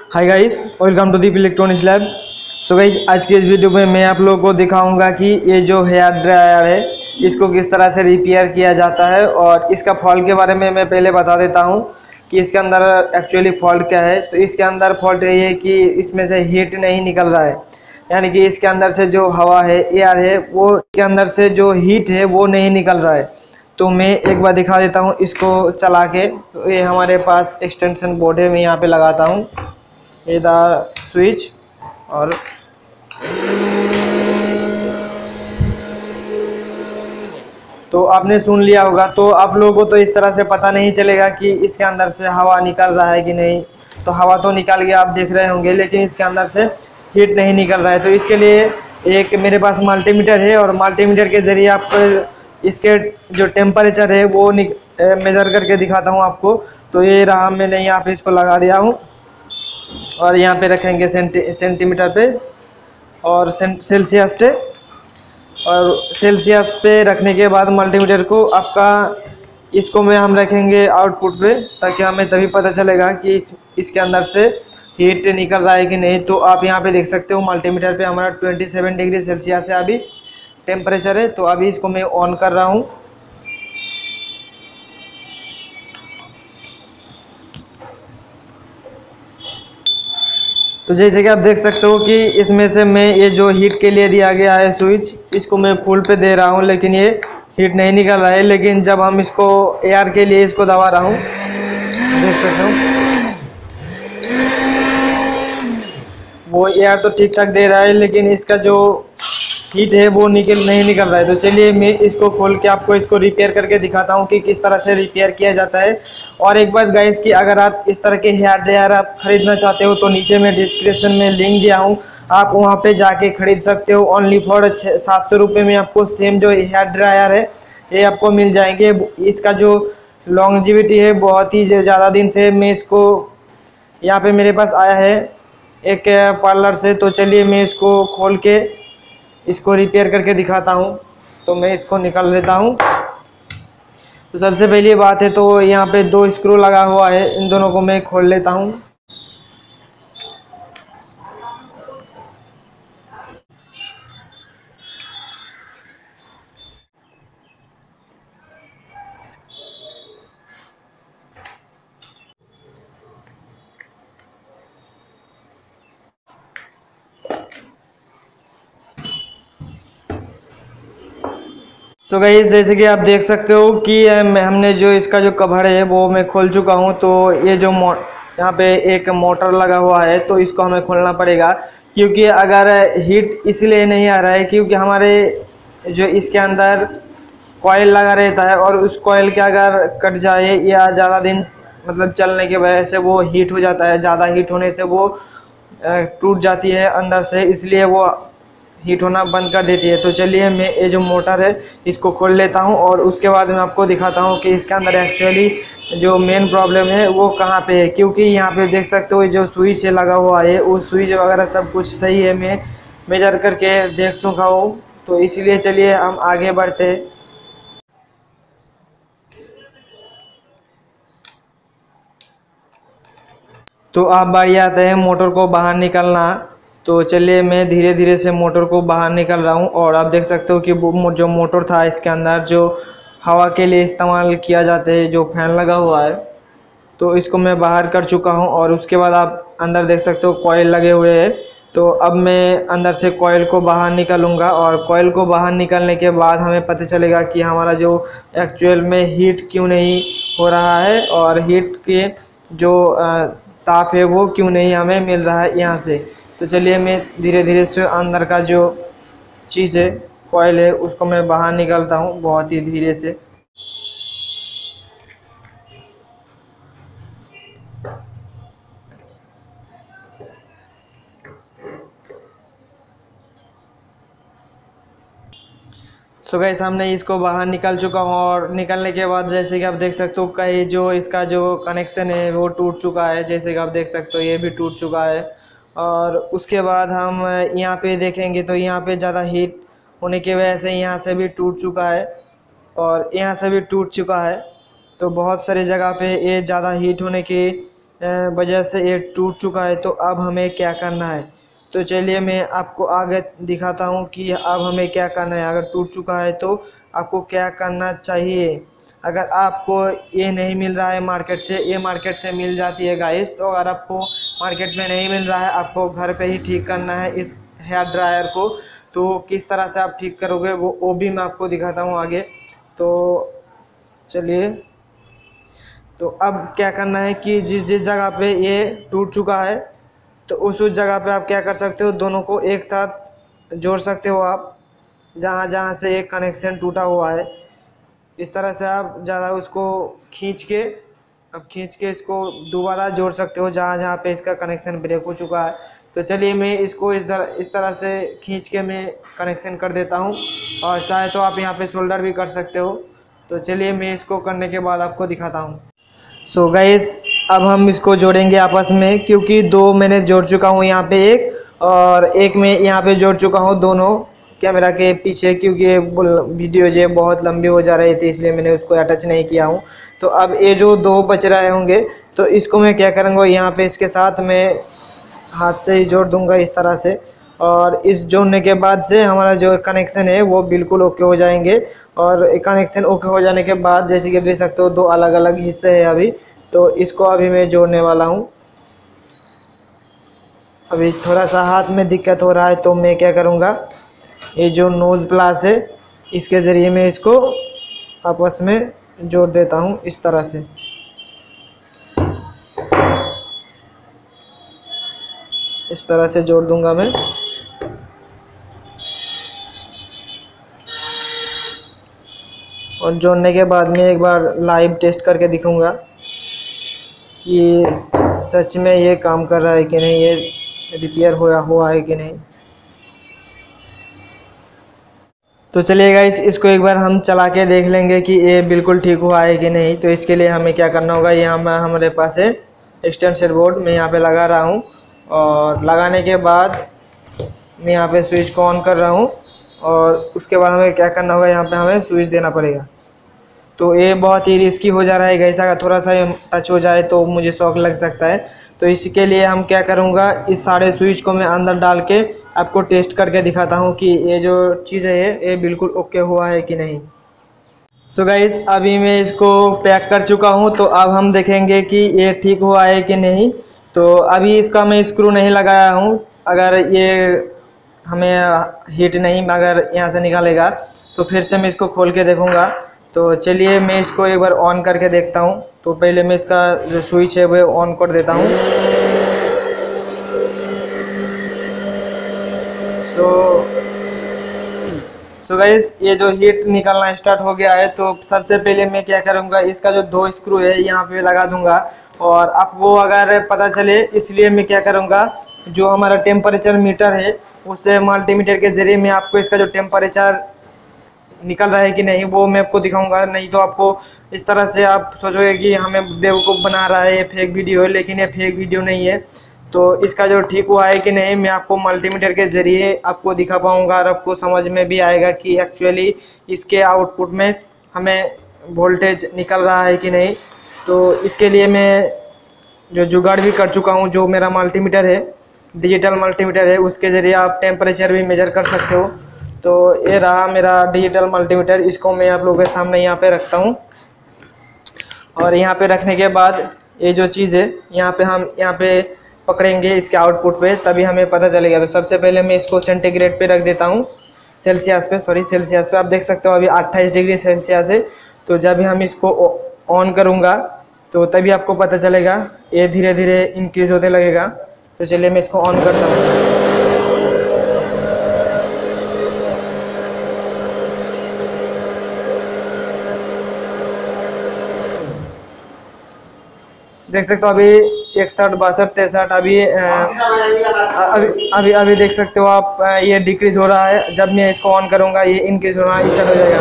Hi guys, welcome to Deep electronics lab. So guys, आज की इस वीडियो में मैं आप लोगों को दिखाऊंगा कि ये जो हेयर ड्रायर है इसको किस तरह से रिपेयर किया जाता है। और इसका फॉल्ट के बारे में मैं पहले बता देता हूं कि इसके अंदर एक्चुअली फॉल्ट क्या है। तो इसके अंदर फॉल्ट ये है कि इसमें से हीट नहीं निकल रहा है, यानी कि इसके अंदर से जो हवा है, एयर है, वो के अंदर से जो हीट है वो नहीं निकल रहा है। तो मैं एक बार दिखा देता हूँ इसको चला के। तो ये हमारे पास एक्सटेंशन बोर्ड है, मैं यहाँ पे लगाता हूँ ये स्विच। और तो आपने सुन लिया होगा, तो आप लोगों को तो इस तरह से पता नहीं चलेगा कि इसके अंदर से हवा निकल रहा है कि नहीं। तो हवा तो निकल गया, आप देख रहे होंगे, लेकिन इसके अंदर से हीट नहीं निकल रहा है। तो इसके लिए एक मेरे पास मल्टीमीटर है, और मल्टीमीटर के ज़रिए आप इसके जो टेम्परेचर है वो मेज़र करके दिखाता हूँ आपको। तो ये रहा, मैंने यहाँ पे इसको लगा दिया हूँ और यहाँ पे रखेंगे सेंटीमीटर पे और सेल्सियस पे। और सेल्सियस पे रखने के बाद मल्टीमीटर को आपका इसको में हम रखेंगे आउटपुट पे, ताकि हमें तभी पता चलेगा कि इसके अंदर से हीट निकल रहा है कि नहीं। तो आप यहाँ पे देख सकते हो मल्टीमीटर पे हमारा 27 डिग्री सेल्सियस है अभी टेम्परेचर है। तो अभी इसको मैं ऑन कर रहा हूँ। तो जैसे कि आप देख सकते हो कि इसमें से मैं ये जो हीट के लिए दिया गया है स्विच, इसको मैं फुल पे दे रहा हूँ, लेकिन ये हीट नहीं निकल रहा है। लेकिन जब हम इसको एयर के लिए इसको दबा रहा हूँ, देख सकते हो वो एयर तो ठीक ठाक दे रहा है, लेकिन इसका जो हीट है वो नहीं निकल रहा है। तो चलिए मैं इसको खोल के आपको इसको रिपेयर करके दिखाता हूँ कि किस तरह से रिपेयर किया जाता है। और एक बात गाइस, कि अगर आप इस तरह के हेयर ड्रायर आप खरीदना चाहते हो तो नीचे में डिस्क्रिप्शन में लिंक दिया हूँ, आप वहाँ पे जाके खरीद सकते हो। ओनली फॉर 700 रुपये में आपको सेम जो हेयर ड्रायर है ये आपको मिल जाएंगे। इसका जो लॉन्जिविटी है बहुत ही ज़्यादा दिन से मैं इसको यहाँ पे मेरे पास आया है एक पार्लर से। तो चलिए मैं इसको खोल के इसको रिपेयर करके दिखाता हूँ। तो मैं इसको निकाल लेता हूँ। तो सबसे पहली बात है, तो यहाँ पे 2 स्क्रू लगा हुआ है, इन दोनों को मैं खोल लेता हूँ। सो गाइस, जैसे कि आप देख सकते हो कि हमने जो इसका जो कवर है वो मैं खोल चुका हूँ। तो ये जो यहाँ पे एक मोटर लगा हुआ है, तो इसको हमें खोलना पड़ेगा, क्योंकि अगर हीट इसलिए नहीं आ रहा है क्योंकि हमारे जो इसके अंदर कॉयल लगा रहता है, और उस कॉयल के अगर कट जाए या ज़्यादा दिन मतलब चलने की वजह से वो हीट हो जाता है। ज़्यादा हीट होने से वो टूट जाती है अंदर से, इसलिए वो हीट होना बंद कर देती है। तो चलिए मैं ये जो मोटर है इसको खोल लेता हूँ, और उसके बाद मैं आपको दिखाता हूँ कि इसके अंदर एक्चुअली जो मेन प्रॉब्लम है वो कहाँ पे है। क्योंकि यहाँ पे देख सकते हो जो स्विच है लगा हुआ है, वो स्विच वगैरह सब कुछ सही है, मैं मेजर करके देख चुका हूँ। तो इसलिए चलिए हम आगे बढ़ते हैं। तो आप बारी आते हैं मोटर को बाहर निकलना। तो चलिए मैं धीरे धीरे से मोटर को बाहर निकल रहा हूँ, और आप देख सकते हो कि जो मोटर था इसके अंदर जो हवा के लिए इस्तेमाल किया जाता है, जो फैन लगा हुआ है, तो इसको मैं बाहर कर चुका हूँ। और उसके बाद आप अंदर देख सकते हो कॉइल लगे हुए हैं। तो अब मैं अंदर से कॉइल को बाहर निकालूंगा, और कॉइल को बाहर निकालने के बाद हमें पता चलेगा कि हमारा जो एक्चुअल में हीट क्यों नहीं हो रहा है, और हीट के जो ताप है वो क्यों नहीं हमें मिल रहा है यहाँ से। तो चलिए मैं धीरे धीरे से अंदर का जो चीज़ है, कॉइल है, उसको मैं बाहर निकालता हूँ बहुत ही धीरे से। सो गाइस, हमने इसको बाहर निकाल चुका हूँ, और निकलने के बाद जैसे कि आप देख सकते हो कहीं जो इसका जो कनेक्शन है वो टूट चुका है। जैसे कि आप देख सकते हो ये भी टूट चुका है। और उसके बाद हम यहाँ पे देखेंगे तो यहाँ पे ज़्यादा हीट होने की वजह से यहाँ से भी टूट चुका है, और यहाँ से भी टूट चुका है। तो बहुत सारी जगह पे ये ज़्यादा हीट होने की वजह से ये टूट चुका है। तो अब हमें क्या करना है, तो चलिए मैं आपको आगे दिखाता हूँ कि अब हमें क्या करना है। अगर टूट चुका है तो आपको क्या करना चाहिए। अगर आपको ये नहीं मिल रहा है मार्केट से, ये मार्केट से मिल जाती है गाइस। तो अगर आपको मार्केट में नहीं मिल रहा है, आपको घर पे ही ठीक करना है इस हेयर ड्रायर को। तो किस तरह से आप ठीक करोगे वो भी मैं आपको दिखाता हूँ आगे। तो चलिए, तो अब क्या करना है कि जिस जिस जगह पे ये टूट चुका है तो उस जगह पे आप क्या कर सकते हो, दोनों को एक साथ जोड़ सकते हो आप। जहाँ जहाँ से एक कनेक्शन टूटा हुआ है, इस तरह से आप ज़्यादा उसको खींच के इसको दोबारा जोड़ सकते हो जहाँ जहाँ पे इसका कनेक्शन ब्रेक हो चुका है। तो चलिए मैं इसको इस तरह से खींच के मैं कनेक्शन कर देता हूँ, और चाहे तो आप यहाँ पे सोल्डर भी कर सकते हो। तो चलिए मैं इसको करने के बाद आपको दिखाता हूँ। सो गाइस, अब हम इसको जोड़ेंगे आपस में, क्योंकि दो मैंने जोड़ चुका हूँ यहाँ पे एक, और एक मैं यहाँ पे जोड़ चुका हूँ दोनों कैमरा के पीछे, क्योंकि ये वीडियो जो बहुत लंबी हो जा रही थी इसलिए मैंने उसको अटैच नहीं किया हूँ। तो अब ये जो दो बच रहे होंगे तो इसको मैं क्या करूँगा, यहाँ पे इसके साथ मैं हाथ से ही जोड़ दूँगा इस तरह से। और इस जोड़ने के बाद से हमारा जो कनेक्शन है वो बिल्कुल ओके हो जाएंगे। और कनेक्शन ओके हो जाने के बाद जैसे कि देख सकते हो दो अलग अलग हिस्से हैं अभी। तो इसको अभी मैं जोड़ने वाला हूँ। अभी थोड़ा सा हाथ में दिक्कत हो रहा है तो मैं क्या करूँगा, ये जो नोज़ प्लास है इसके ज़रिए मैं इसको आपस में जोड़ देता हूँ इस तरह से। इस तरह से जोड़ दूंगा मैं। और जोड़ने के बाद में एक बार लाइव टेस्ट करके दिखाऊंगा कि सच में ये काम कर रहा है कि नहीं, ये रिपेयर हुआ है कि नहीं। तो चलिए गाइस, इसको एक बार हम चला के देख लेंगे कि ये बिल्कुल ठीक हुआ है कि नहीं। तो इसके लिए हमें क्या करना होगा, यहाँ हमारे पास है एक्सटेंशन बोर्ड, मैं यहाँ पे लगा रहा हूँ। और लगाने के बाद मैं यहाँ पे स्विच को ऑन कर रहा हूँ, और उसके बाद हमें क्या करना होगा, यहाँ पे हमें स्विच देना पड़ेगा। तो ये बहुत ही रिस्की हो जा रहा है गाइस, अगर थोड़ा सा टच हो जाए तो मुझे शॉक लग सकता है। तो इसके लिए हम क्या करूँगा, इस सारे स्विच को मैं अंदर डाल के आपको टेस्ट करके दिखाता हूँ कि ये जो चीज़ है ये बिल्कुल ओके हुआ है कि नहीं। सो गाइस, अभी मैं इसको पैक कर चुका हूँ। तो अब हम देखेंगे कि ये ठीक हुआ है कि नहीं। तो अभी इसका मैं स्क्रू नहीं लगाया हूँ। अगर ये हमें हीट नहीं अगर यहाँ से निकालेगा तो फिर से मैं इसको खोल के देखूँगा। तो चलिए मैं इसको एक बार ऑन करके देखता हूँ। तो पहले मैं इसका जो स्विच है वो ऑन कर देता हूँ। सो गाइस, ये जो हीट निकलना स्टार्ट हो गया है। तो सबसे पहले मैं क्या करूँगा, इसका जो दो स्क्रू है यहाँ पे लगा दूँगा। और आपको अगर पता चले इसलिए मैं क्या करूँगा, जो हमारा टेम्परेचर मीटर है उससे मल्टीमीटर के ज़रिए मैं आपको इसका जो टेम्परेचर निकल रहा है कि नहीं वो मैं आपको दिखाऊंगा। नहीं तो आपको इस तरह से आप सोचोगे कि हमें बेवकूफ़ बना रहा है, ये फेक वीडियो है, लेकिन ये फेक वीडियो नहीं है। तो इसका जो ठीक हुआ है कि नहीं मैं आपको मल्टीमीटर के ज़रिए आपको दिखा पाऊंगा, और आपको समझ में भी आएगा कि एक्चुअली इसके आउटपुट में हमें वोल्टेज निकल रहा है कि नहीं। तो इसके लिए मैं जो जुगाड़ भी कर चुका हूँ, जो मेरा मल्टीमीटर है, डिजिटल मल्टीमीटर है, उसके ज़रिए आप टेम्परेचर भी मेजर कर सकते हो। तो ये रहा मेरा डिजिटल मल्टीमीटर, इसको मैं आप लोगों के सामने यहाँ पे रखता हूँ। और यहाँ पे रखने के बाद ये जो चीज़ है यहाँ पे पकड़ेंगे इसके आउटपुट पे, तभी हमें पता चलेगा। तो सबसे पहले मैं इसको सेंटीग्रेड पे रख देता हूँ, सेल्सियस पे। आप देख सकते हो अभी 28 डिग्री सेल्सियस है। तो जब भी हम इसको ऑन करूँगा तो तभी आपको पता चलेगा, ये धीरे धीरे इंक्रीज़ होते लगेगा। तो चलिए मैं इसको ऑन करता हूँ। देख सकते हो अभी 61, 62, 63 अभी देख सकते हो आप, ये डिक्रीज हो रहा है। जब मैं इसको ऑन करूँगा ये इंक्रीज होना स्टार्ट हो जाएगा।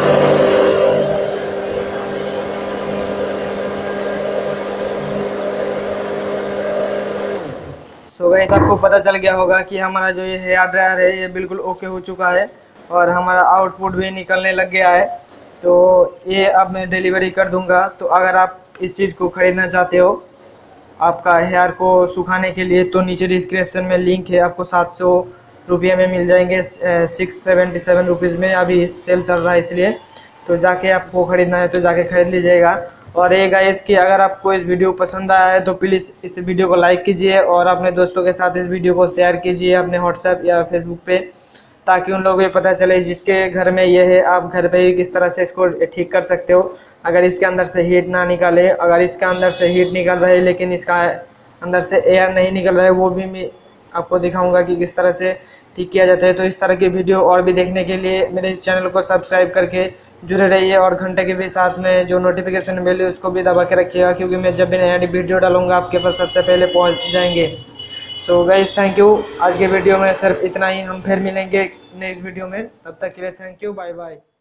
सो गाइस, आपको पता चल गया होगा कि हमारा जो ये हेयर ड्रायर है ये बिल्कुल ओके हो चुका है, और हमारा आउटपुट भी निकलने लग गया है। तो ये अब मैं डिलीवरी कर दूंगा। तो अगर आप इस चीज़ को ख़रीदना चाहते हो आपका हेयर को सुखाने के लिए, तो नीचे डिस्क्रिप्शन में लिंक है, आपको 700 रुपये में मिल जाएंगे, 677 रुपीज़ में अभी सेल चल रहा है, इसलिए तो जाके आपको ख़रीदना है तो जाके ख़रीद लीजिएगा। और ये गाइस कि अगर आपको इस वीडियो पसंद आया है तो प्लीज़ इस वीडियो को लाइक कीजिए और अपने दोस्तों के साथ इस वीडियो को शेयर कीजिए अपने व्हाट्सएप या फेसबुक पे, ताकि उन लोगों को पता चले जिसके घर में ये है, आप घर पे ही किस तरह से इसको ठीक कर सकते हो। अगर इसके अंदर से हीट ना निकाले, अगर इसके अंदर से हीट निकल रहा है लेकिन इसका अंदर से एयर नहीं निकल रहा है, वो भी मैं आपको दिखाऊंगा कि किस तरह से ठीक किया जाता है। तो इस तरह की वीडियो और भी देखने के लिए मेरे इस चैनल को सब्सक्राइब करके जुड़े रहिए और घंटे के भी साथ में जो नोटिफिकेशन बेल है उसको भी दबा के रखिएगा, क्योंकि मैं जब भी नया वीडियो डालूंगा आपके पास सबसे पहले पहुंच जाएंगे। सो गाइस थैंक यू, आज के वीडियो में सिर्फ इतना ही, हम फिर मिलेंगे नेक्स्ट वीडियो में, तब तक के लिए थैंक यू, बाय बाय।